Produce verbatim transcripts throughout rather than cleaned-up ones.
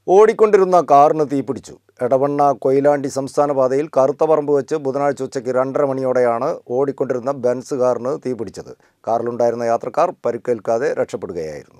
ഓടിക്കൊണ്ടിരുന്ന കാറിന് തീപിടിച്ചു. എടവണ്ണ കൊയിലാണ്ടി സംസ്ഥാന പാതയിൽ കറുത്തപറമ്പ് വെച്ച് ബുധനാഴ്ച ഉച്ചയ്ക്ക് രണ്ടര മണിയോടെയാണ് ഓടിക്കൊണ്ടിരുന്ന ബെൻസ് കാറിന് തീപിടിച്ചത്. കാറിലുണ്ടായിരുന്ന യാത്രക്കാർ പരിക്കേൽക്കാതെ രക്ഷപ്പെടുകയായിരുന്നു.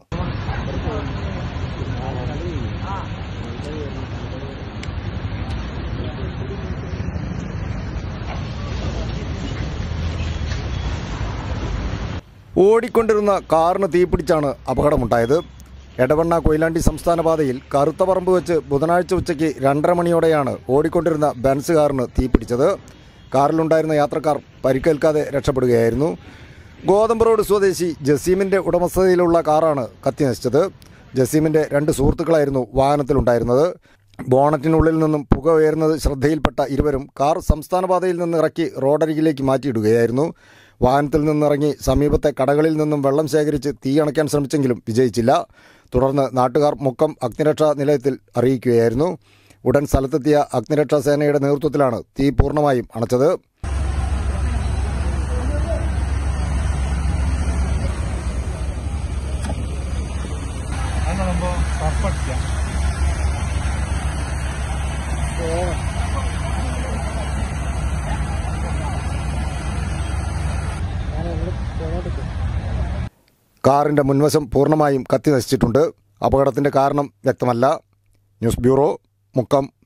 ഓടിക്കൊണ്ടിരുന്ന കാറിന് തീപിടിച്ചാണ് അപകടമുണ്ടായത്. എടവണ്ണ കൊയിലാണ്ടി സംസ്ഥാന പാതയിൽ കറുത്തപറമ്പ് വെച്ച് ബുധനാഴ്ച ഉച്ചയ്ക്ക് രണ്ടര മണിയോടെയാണ് ഓടിക്കൊണ്ടിരുന്ന ബെൻസ് കാറിന് തീപിടിച്ചത്. കാറിലുണ്ടായിരുന്ന യാത്രക്കാർ പരിക്കേൽക്കാതെ രക്ഷപ്പെടുകയായിരുന്നു. ഗോതമ്പ് റോഡ് സ്വദേശി ജസീമിൻ്റെ ഉടമസ്ഥതയിലുള്ള കാറാണ് കത്തിനശിച്ചത്. ജസീമിൻ്റെ രണ്ട് സുഹൃത്തുക്കളായിരുന്നു വാഹനത്തിലുണ്ടായിരുന്നത്. ബോണറ്റിനുള്ളിൽ നിന്നും പുക ഉയരുന്നത് ശ്രദ്ധയിൽപ്പെട്ട ഇരുവരും കാർ സംസ്ഥാന പാതയിൽ നിന്ന് ഇറക്കി റോഡരികിലേക്ക് മാറ്റിയിടുകയായിരുന്നു. വാഹനത്തിൽ നിന്നിറങ്ങി സമീപത്തെ കടകളിൽ നിന്നും വെള്ളം ശേഖരിച്ച് തീ അണയ്ക്കാൻ ശ്രമിച്ചെങ്കിലും വിജയിച്ചില്ല. തുടർന്ന് നാട്ടുകാർ മുക്കം അഗ്നിരക്ഷാ നിലയത്തിൽ അറിയിക്കുകയായിരുന്നു. ഉടൻ സ്ഥലത്തെത്തിയ അഗ്നിരക്ഷാ സേനയുടെ നേതൃത്വത്തിലാണ് തീ പൂർണ്ണമായും അണച്ചത്. കാറിൻ്റെ മുൻവശം പൂർണ്ണമായും കത്തി നശിച്ചിട്ടുണ്ട്. അപകടത്തിൻ്റെ കാരണം വ്യക്തമല്ല. News bureau, Mukkam.